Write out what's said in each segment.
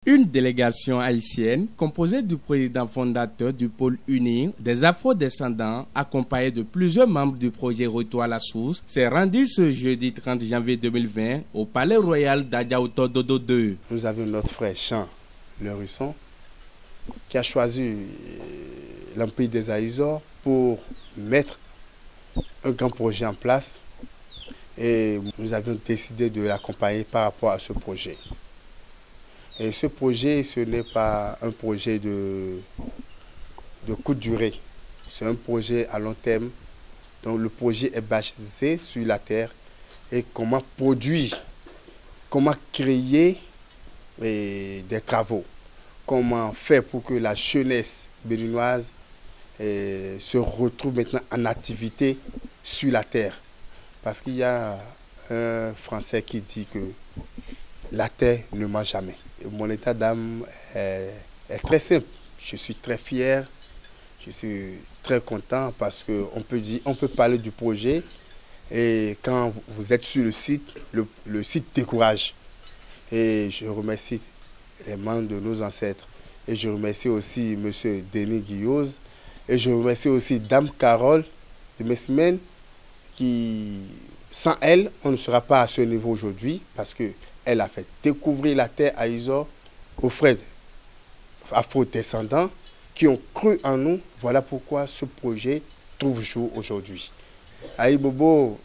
Une délégation haïtienne composée du président fondateur du pôle UNIR des Afro-descendants, accompagné de plusieurs membres du projet Retour à la source, s'est rendue ce jeudi 30 janvier 2020 au Palais Royal d'Adjaouto Dodo 2. Nous avions notre frère Jean Lerisson qui a choisi l'Empire des Aïzors pour mettre un grand projet en place et nous avions décidé de l'accompagner par rapport à ce projet. Et ce projet, ce n'est pas un projet de courte durée, c'est un projet à long terme. Donc le projet est basé sur la terre et comment produire, comment créer des travaux, comment faire pour que la jeunesse béninoise se retrouve maintenant en activité sur la terre. Parce qu'il y a un Français qui dit que la terre ne ment jamais. Et mon état d'âme est très simple. Je suis très fier, je suis très content parce qu'on peut parler du projet et quand vous êtes sur le site décourage. Et je remercie les membres de nos ancêtres. Et je remercie aussi M. Denis Guillauze. Et je remercie aussi Dame Carole de Mesmen qui, sans elle, on ne sera pas à ce niveau aujourd'hui parce qu'elle a fait découvrir la terre à Izor aux frères afro-descendants qui ont cru en nous. Voilà pourquoi ce projet trouve jour aujourd'hui. Aïbobo,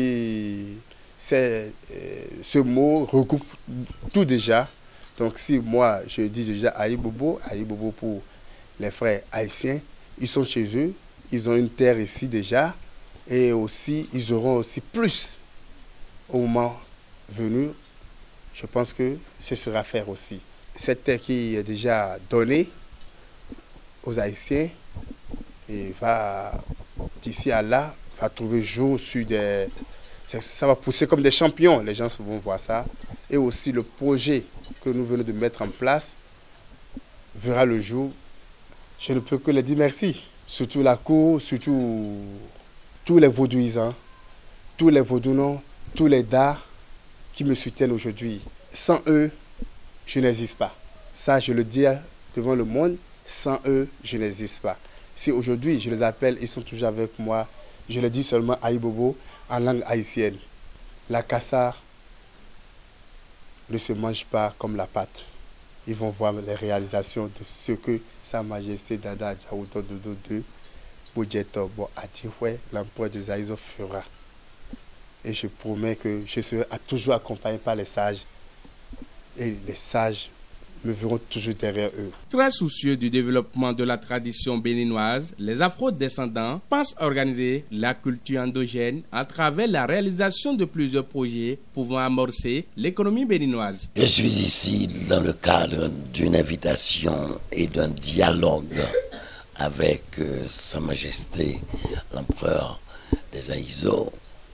ce mot regroupe tout déjà. Donc si moi je dis déjà Aïbobo pour les frères haïtiens, ils sont chez eux, ils ont une terre ici déjà et aussi ils auront aussi plus au moment venu. Je pense que ce sera faire aussi. Cette terre qui est déjà donnée aux Haïtiens et va d'ici à là, va trouver jour sur des... Ça va pousser comme des champions, les gens vont voir ça. Et aussi le projet que nous venons de mettre en place verra le jour. Je ne peux que les dire merci. Surtout la cour, surtout tous les vaudouisants, tous les vaudouinons, tous les dards qui me soutiennent aujourd'hui. Sans eux, je n'existe pas. Ça, je le dis devant le monde, sans eux, je n'existe pas. Si aujourd'hui, je les appelle, ils sont toujours avec moi, je leur dis seulement Aïbobo en langue haïtienne. La cassa ne se mange pas comme la pâte. Ils vont voir les réalisations de ce que Sa Majesté Dada Adjaouto Dodo II, Boudjeto Bo Atiwe, l'empereur des Aïzors fera. Et je promets que je serai toujours accompagné par les sages. Et les sages me verront toujours derrière eux. Très soucieux du développement de la tradition béninoise, les Afro-descendants pensent organiser la culture endogène à travers la réalisation de plusieurs projets pouvant amorcer l'économie béninoise. Je suis ici dans le cadre d'une invitation et d'un dialogue avec Sa Majesté l'Empereur des Aïzors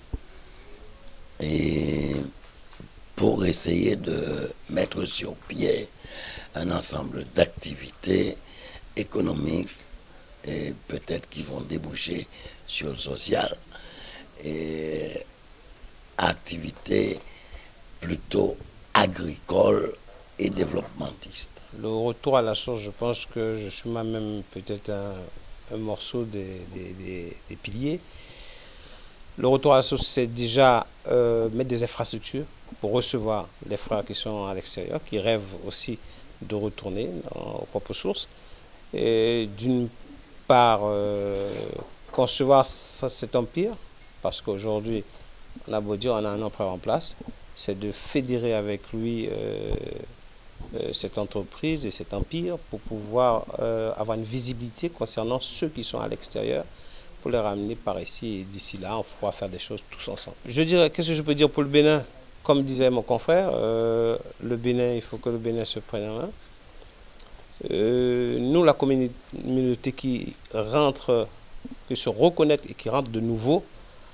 et pour essayer de mettre sur pied un ensemble d'activités économiques et peut-être qui vont déboucher sur le social et activités plutôt agricoles et développementistes. Le retour à la source, je pense que je suis moi-même peut-être un morceau des piliers. Le retour à la source, c'est déjà mettre des infrastructures pour recevoir les frères qui sont à l'extérieur, qui rêvent aussi de retourner aux propres sources. Et d'une part, concevoir cet empire, parce qu'aujourd'hui, on a beau dire, on a un empereur en place, c'est de fédérer avec lui cette entreprise et cet empire pour pouvoir avoir une visibilité concernant ceux qui sont à l'extérieur, pour les ramener par ici et d'ici là, on pourra faire des choses tous ensemble. Je dirais, qu'est-ce que je peux dire pour le Bénin? Comme disait mon confrère, le Bénin, il faut que le Bénin se prenne en main. Nous, la communauté qui rentre, qui se reconnaît et qui rentre de nouveau,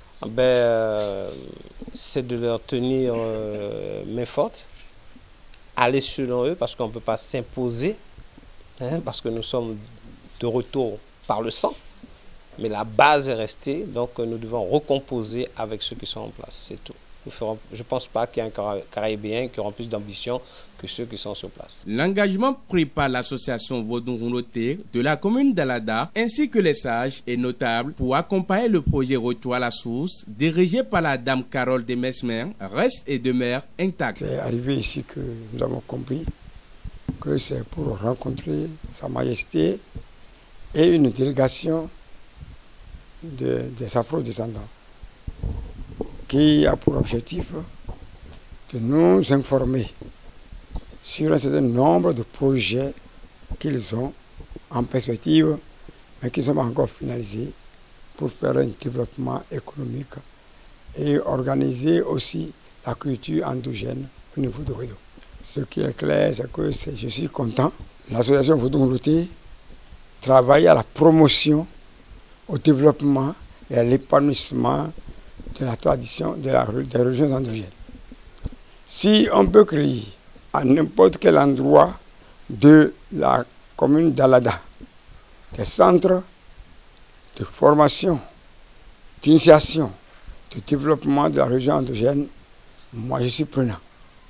c'est de leur tenir main forte, aller selon eux, parce qu'on ne peut pas s'imposer, parce que nous sommes de retour par le sang. Mais la base est restée, donc nous devons recomposer avec ceux qui sont en place, c'est tout. Je ne pense pas qu'il y ait un Caraïbéen qui aura plus d'ambition que ceux qui sont sur place. L'engagement pris par l'association Vodou-Rouloté de la commune d'Alada ainsi que les sages est notable pour accompagner le projet Retour à la source dirigé par la dame Carole de Mesmer reste et demeure intact. C'est arrivé ici que nous avons compris que c'est pour rencontrer Sa Majesté et une délégation des afro-descendants qui a pour objectif de nous informer sur un certain nombre de projets qu'ils ont en perspective, mais qui ne sont pas encore finalisés, pour faire un développement économique et organiser aussi la culture endogène au niveau de Roulo. Ce qui est clair, c'est que je suis content. L'association Vodou-Rouloté travaille à la promotion, au développement et à l'épanouissement de la tradition des religions endogènes. Si on peut créer à n'importe quel endroit de la commune d'Alada des centres de formation, d'initiation, de développement de la religion endogène, moi je suis prenant.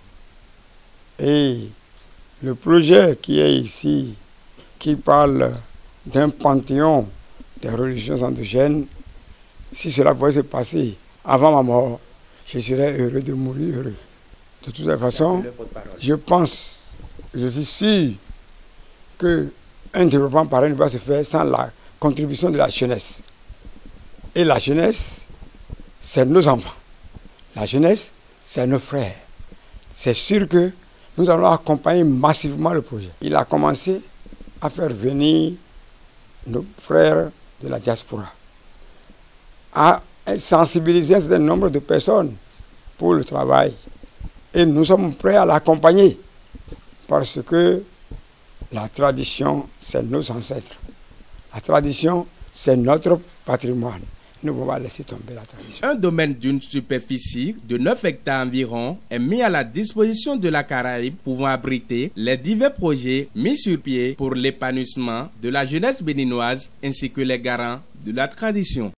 Et le projet qui est ici, qui parle d'un panthéon des religions endogènes, si cela pouvait se passer avant ma mort, je serais heureux de mourir heureux. De toute façon, je pense, je suis sûr qu'un développement pareil ne va se faire sans la contribution de la jeunesse. Et la jeunesse, c'est nos enfants. La jeunesse, c'est nos frères. C'est sûr que nous allons accompagner massivement le projet. Il a commencé à faire venir nos frères de la diaspora, à sensibiliser un certain nombre de personnes pour le travail. Et nous sommes prêts à l'accompagner parce que la tradition, c'est nos ancêtres. La tradition, c'est notre patrimoine. Nous ne pouvons pas laisser tomber la tradition. Un domaine d'une superficie de 9 hectares environ est mis à la disposition de la Caraïbe, pouvant abriter les divers projets mis sur pied pour l'épanouissement de la jeunesse béninoise ainsi que les garants de la tradition.